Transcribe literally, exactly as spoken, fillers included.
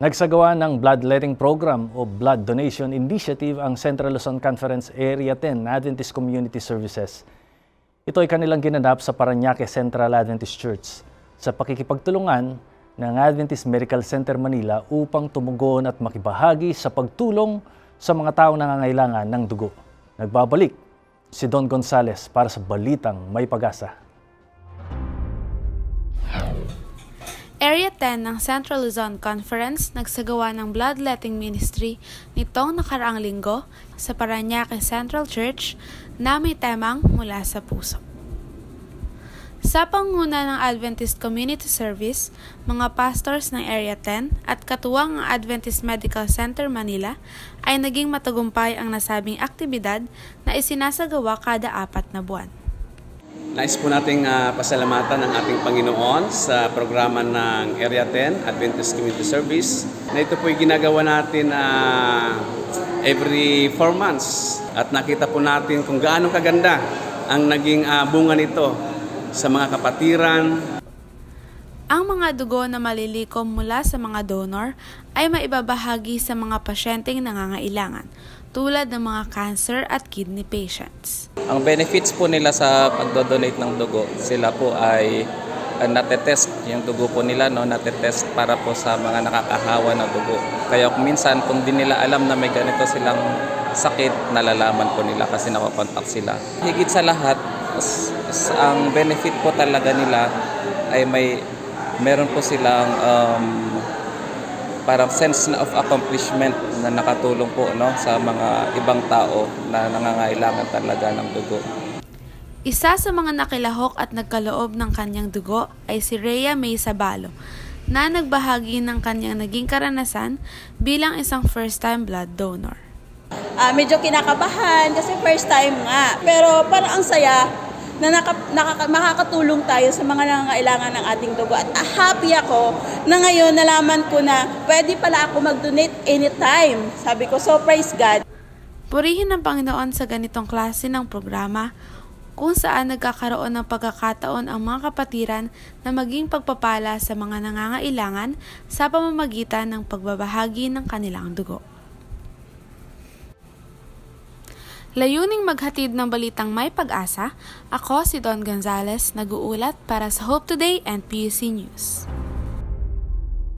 Nagsagawa ng Bloodletting Program o Blood Donation Initiative ang Central Luzon Conference Area ten Adventist Community Services. Ito ay kanilang ginanap sa Parañaque Central Adventist Church sa pakikipagtulungan ng Adventist Medical Center Manila upang tumugon at makibahagi sa pagtulong sa mga taong nangangailangan ng dugo. Nagbabalik si Don Gonzales para sa Balitang May Pag-asa. Area ten ng Central Luzon Conference nagsagawa ng Bloodletting Ministry nitong nakaraang linggo sa Parañaque Central Church na may temang Mula sa Puso. Sa panguna ng Adventist Community Service, mga pastors ng Area ten at katuwang ng Adventist Medical Center Manila ay naging matagumpay ang nasabing aktibidad na isinasagawa kada apat na buwan. Nais po nating uh, pasalamatan ang ating Panginoon sa programa ng Area ten Adventist Community Service na ito po ay ginagawa natin uh, every four months at nakita po natin kung gaano kaganda ang naging uh, bunga nito sa mga kapatiran. Ang mga dugo na malilikom mula sa mga donor ay maibabahagi sa mga pasyenteng nangangailangan tulad ng mga cancer at kidney patients. Ang benefits po nila sa pagdodonate ng dugo, sila po ay uh, natetest yung dugo po nila, no, natetest para po sa mga nakakahawa na dugo. Kaya kung minsan kung di nila alam na may ganito silang sakit, nalalaman po nila kasi nakakontak sila. Higit sa lahat, ang benefit po talaga nila ay may meron po silang um, parang sense of accomplishment na nakatulong po, no, sa mga ibang tao na nangangailangan talaga ng dugo. Isa sa mga nakilahok at nagkaloob ng kanyang dugo ay si Rhea May Sabalo, na nagbahagi ng kanyang naging karanasan bilang isang first-time blood donor. Uh, medyo kinakabahan kasi first time nga, pero parang ang saya na naka, naka, makakatulong tayo sa mga nangangailangan ng ating dugo. At uh, happy ako na ngayon nalaman ko na pwede pala ako mag-donate anytime. Sabi ko, so praise God. Purihin ng Panginoon sa ganitong klase ng programa kung saan nagkakaroon ng pagkakataon ang mga kapatiran na maging pagpapala sa mga nangangailangan sa pamamagitan ng pagbabahagi ng kanilang dugo. Layuning maghatid ng balitang may pag-asa, ako si Don Gonzales, nag-uulat para sa Hope Today and P U C News.